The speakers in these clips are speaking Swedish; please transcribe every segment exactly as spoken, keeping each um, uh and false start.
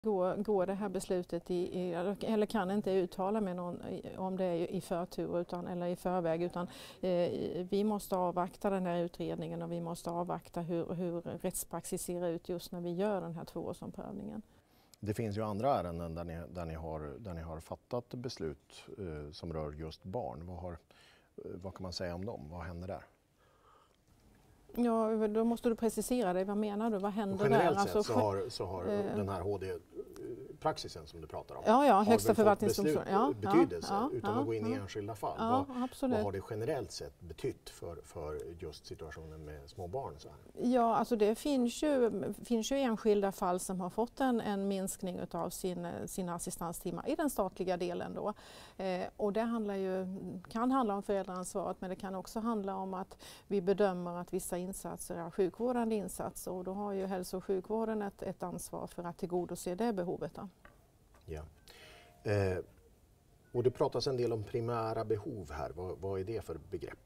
Går, går det här beslutet i, i, eller kan inte uttala med någon om det är i förtur utan, eller i förväg, utan eh, vi måste avvakta den här utredningen och vi måste avvakta hur, hur rättspraxis ser ut just när vi gör den här tvåårsomprövningen. Det finns ju andra ärenden där ni, där ni, har, där ni har fattat beslut eh, som rör just barn. Vad, har, vad kan man säga om dem? Vad händer där? Ja, då måste du precisera dig. Vad menar du? Vad händer generellt där? Sett alltså, så har, så har eh, den här H D-praxisen som du pratar om ja, ja, har högsta förvaltningsdomstolen. Ja, betydelse ja, utan ja, att gå in ja, i enskilda fall. Ja, vad, absolut. vad har det generellt sett betytt för, för just situationen med små barn? Så här? Ja, alltså det finns ju, finns ju enskilda fall som har fått en, en minskning av sin, sina assistanstimmar i den statliga delen då. Eh, och det handlar ju, kan handla om föräldraansvaret, men det kan också handla om att vi bedömer att vissa insatser är sjukvårdande insatser, och då har ju hälso- och sjukvården ett, ett ansvar för att tillgodose det behovet. Då. Ja. Eh, och det pratas en del om primära behov här. Vad, vad är det för begrepp?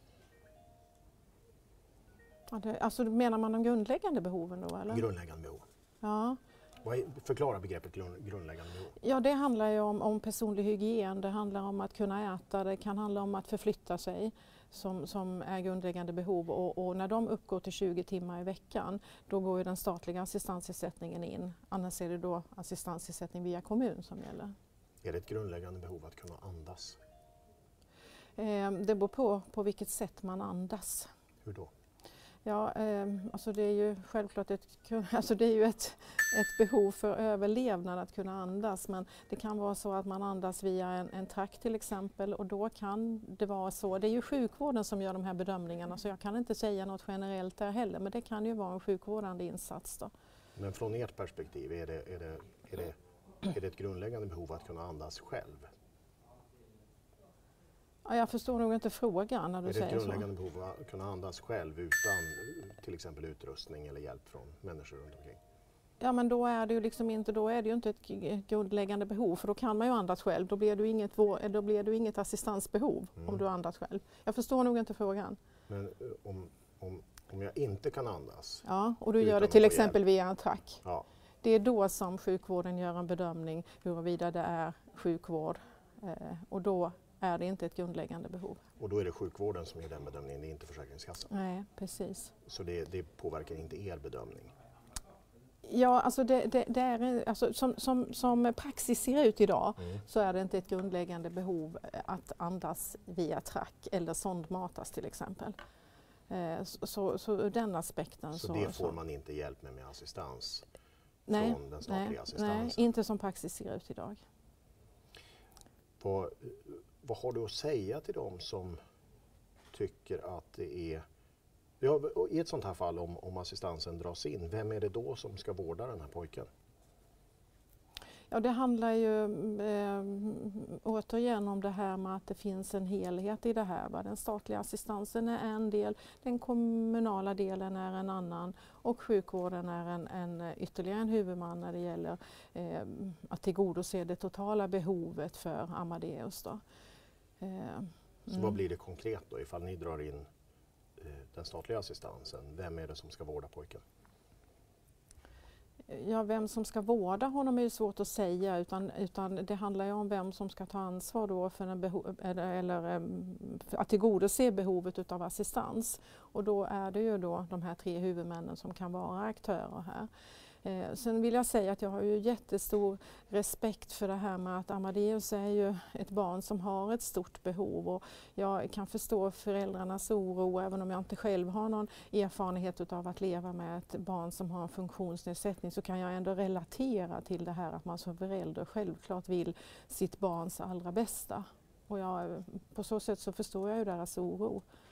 Ja, det, alltså menar man de grundläggande behoven då? Eller? Grundläggande behov. Ja. Vad är, förklara begreppet grundläggande behov. Ja, det handlar ju om, om personlig hygien, det handlar om att kunna äta, det kan handla om att förflytta sig som, som är grundläggande behov, och, och när de uppgår till tjugo timmar i veckan då går ju den statliga assistansersättningen in, annars är det då assistansersättning via kommun som gäller. Är det ett grundläggande behov att kunna andas? Eh, det beror på på vilket sätt man andas. Hur då? Ja, eh, alltså det är ju självklart ett, alltså det är ju ett, ett behov för överlevnad att kunna andas, men det kan vara så att man andas via en, en trakt till exempel, och då kan det vara så. Det är ju sjukvården som gör de här bedömningarna, så jag kan inte säga något generellt där heller, men det kan ju vara en sjukvårdande insats då. Men från ert perspektiv, är det, är det, är det, är det ett grundläggande behov att kunna andas själv? Ja, jag förstår nog inte frågan när du säger så. Är det ett grundläggande behov att kunna andas själv utan till exempel utrustning eller hjälp från människor runt omkring? Ja, men då är det ju liksom inte, då är det ju inte ett grundläggande behov, för då kan man ju andas själv. Då blir det ju inget, då blir det ju inget assistansbehov mm. om du andas själv. Jag förstår nog inte frågan. Men om, om, om jag inte kan andas? Ja, och du gör det till exempel via en track. Ja. Det är då som sjukvården gör en bedömning huruvida det är sjukvård, eh, och då är det inte ett grundläggande behov. Och då är det sjukvården som gör den bedömningen, det är inte Försäkringskassan? Nej, precis. Så det, det påverkar inte er bedömning? Ja, alltså, det, det, det är, alltså som, som, som praxis ser ut idag mm. så är det inte ett grundläggande behov att andas via track eller sondmatas till exempel. Eh, så, så, så ur den aspekten så... Så det får så, man inte hjälp med med assistans nej, från den statliga nej, assistansen? Nej, inte som praxis ser ut idag. Vad, vad har du att säga till dem som tycker att det är... Ja, i ett sånt här fall, om, om assistansen dras in, vem är det då som ska vårda den här pojken? Ja, det handlar ju eh, återigen om det här med att det finns en helhet i det här. Va? Den statliga assistansen är en del, den kommunala delen är en annan, och sjukvården är en, en ytterligare en huvudman när det gäller eh, att tillgodose det totala behovet för Amadeus. Då. Eh, Så mm. vad blir det konkret då ifall ni drar in eh, den statliga assistansen? Vem är det som ska vårda pojken? Ja, vem som ska vårda honom är ju svårt att säga, utan, utan det handlar ju om vem som ska ta ansvar då för, en beho- eller, eller, för att tillgodose behovet av assistans. Och då är det ju då de här tre huvudmännen som kan vara aktörer här. Eh, sen vill jag säga att jag har ju jättestor respekt för det här med att Amadeus är ju ett barn som har ett stort behov, och jag kan förstå föräldrarnas oro, även om jag inte själv har någon erfarenhet av att leva med ett barn som har en funktionsnedsättning, så kan jag ändå relatera till det här att man som förälder självklart vill sitt barns allra bästa. Och jag, på så sätt så förstår jag ju deras oro.